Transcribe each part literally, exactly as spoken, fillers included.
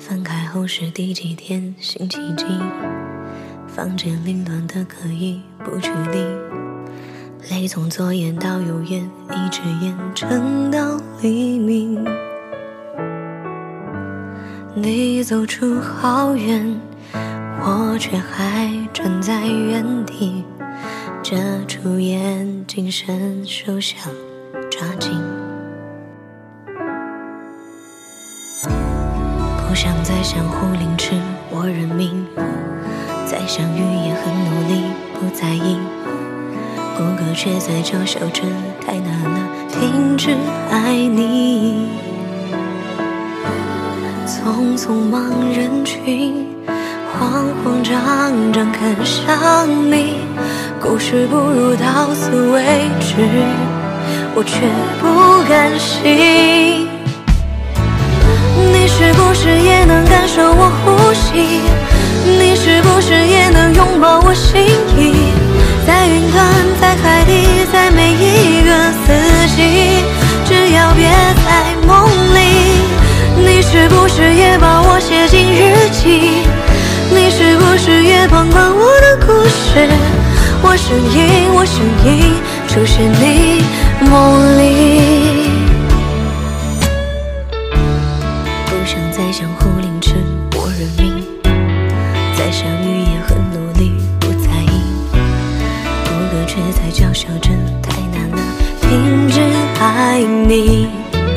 分开后是第几天，星期几？房间凌乱的可以不去理，泪从左眼到右眼，一直延伸到黎明。你走出好远，我却还站在原地，遮住眼睛，伸手想抓紧。不想再相互凌迟我认命，再相遇也很努力不在意，骨骼却在嘲笑着太难了，停止爱你。匆匆忙人群，慌慌张张看上你，故事不如到此为止，我却不甘心。你是不是也能感受我呼吸？你是不是也能拥抱我心意？在云端，在海底，在每一个四季，只要别在梦里。你是不是也把我写进日记？你是不是也旁观我的故事？我声音，我声音出现你梦里。不想再相互凌迟我认命，再相遇也很努力不在意，骨骼却在嘲笑着太难了，停止爱你。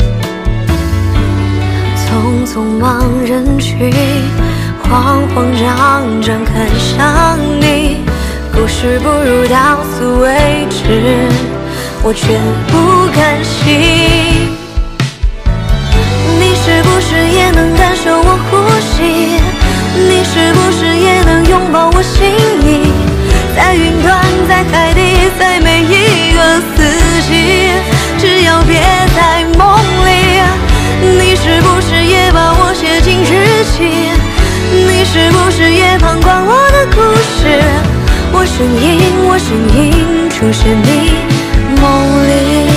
匆匆忙人群，慌慌张张看上你，故事不如到此为止，我却不甘心。你是不是也能感受我呼吸？你是不是也能拥抱我心意？在云端，在海底，在每一个四季，只要别在梦里。你是不是也把我写进日记？你是不是也旁观我的故事？我声音，我声音出现你梦里。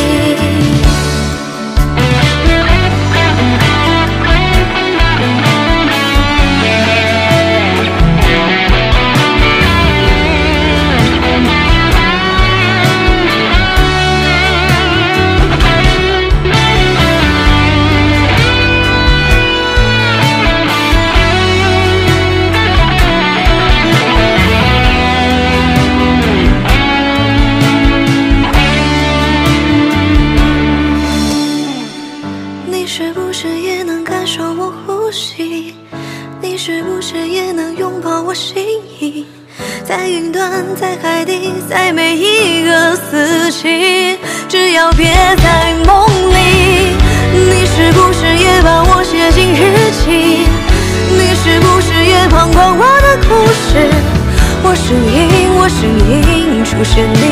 你是不是也能感受我呼吸？你是不是也能拥抱我心意？在云端，在海底，在每一个四季，只要别在梦里。你是不是也把我写进日记？你是不是也旁观我的故事？我声音，我声音出现